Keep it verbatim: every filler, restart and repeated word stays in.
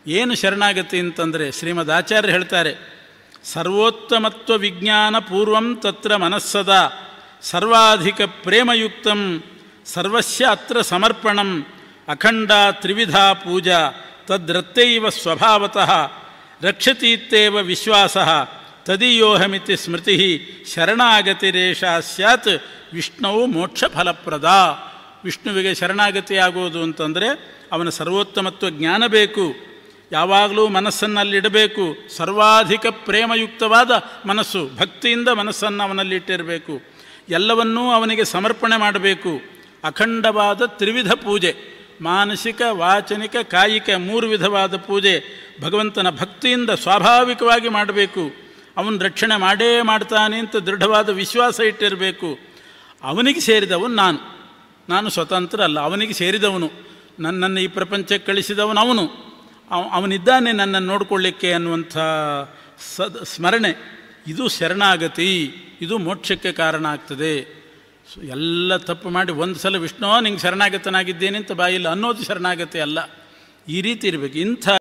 ಏನು ಶರಣಾಗತಿ ಅಂತಂದರೆ ಶ್ರೀಮದ್ ಆಚಾರ್ಯ ಹೇಳ್ತಾರೆ, ಸರ್ವೋತ್ತಮತ್ವ ವಿಜ್ಞಾನ ಪೂರ್ವಂ ತತ್ರ ಮನಸ್ಸದ ಸರ್ವಾಧಿಕ ಪ್ರೇಮಯುಕ್ತಂ ಸರ್ವಸ್ಯ ಅತ್ರ ಸಮರ್ಪಣಂ ಅಖಂಡ ತ್ರಿವಿಧಾ ಪೂಜಾ ತದ್ರತ್ತೈವ ಸ್ವಭಾವತಃ ರಕ್ಷತೀತ್ಯೇವ ವಿಶ್ವಾಸಃ ತದೀಯೋಹಮಿತಿ ಸ್ಮೃತಿ ಶರಣಾಗತಿರೇಷ ಸ್ಯಾತ್ ವಿಷ್ಣುವು ಮೋಕ್ಷ ಫಲಪ್ರದ. ವಿಷ್ಣುವಿಗೆ ಶರಣಾಗತಿಯಾಗುವುದು ಅಂತಂದರೆ ಅವನ ಸರ್ವೋತ್ತಮತ್ವ ಜ್ಞಾನ ಬೇಕು, ಯಾವಾಗಲೂ ಮನಸ್ಸನ್ನಲ್ಲಿಡಬೇಕು, ಸರ್ವಾಧಿಕ ಪ್ರೇಮಯುಕ್ತವಾದ ಮನಸ್ಸು, ಭಕ್ತಿಯಿಂದ ಮನಸ್ಸನ್ನು ಅವನಲ್ಲಿಟ್ಟಿರಬೇಕು, ಎಲ್ಲವನ್ನೂ ಅವನಿಗೆ ಸಮರ್ಪಣೆ ಮಾಡಬೇಕು, ಅಖಂಡವಾದ ತ್ರಿವಿಧ ಪೂಜೆ, ಮಾನಸಿಕ ವಾಚನಿಕ ಕಾಯಿಕ ಮೂರು ವಿಧವಾದ ಪೂಜೆ ಭಗವಂತನ ಭಕ್ತಿಯಿಂದ ಸ್ವಾಭಾವಿಕವಾಗಿ ಮಾಡಬೇಕು, ಅವನು ರಕ್ಷಣೆ ಮಾಡೇ ಮಾಡ್ತಾನೆ ಅಂತ ದೃಢವಾದ ವಿಶ್ವಾಸ ಇಟ್ಟಿರಬೇಕು. ಅವನಿಗೆ ಸೇರಿದವನು ನಾನು, ನಾನು ಸ್ವತಂತ್ರ ಅಲ್ಲ, ಅವನಿಗೆ ಸೇರಿದವನು, ನನ್ನನ್ನು ಈ ಪ್ರಪಂಚಕ್ಕೆ ಕಳಿಸಿದವನು ಅವನು, ಅವನಿದ್ದಾನೆ ನನ್ನನ್ನು ನೋಡಿಕೊಳ್ಳಿಕ್ಕೆ ಅನ್ನುವಂಥ ಸದ್ ಸ್ಮರಣೆ, ಇದು ಶರಣಾಗತಿ, ಇದು ಮೋಕ್ಷಕ್ಕೆ ಕಾರಣ ಆಗ್ತದೆ. ಸೊ ಎಲ್ಲ ತಪ್ಪು ಮಾಡಿ ಒಂದು ಸಲ ವಿಷ್ಣು ನಿಂಗೆ ಶರಣಾಗತನಾಗಿದ್ದೇನೆ ಅಂತ ಬಾಯಿಲ್ಲ ಅನ್ನೋದು ಶರಣಾಗತಿ ಅಲ್ಲ. ಈ ರೀತಿ ಇರಬೇಕು. ಇಂಥ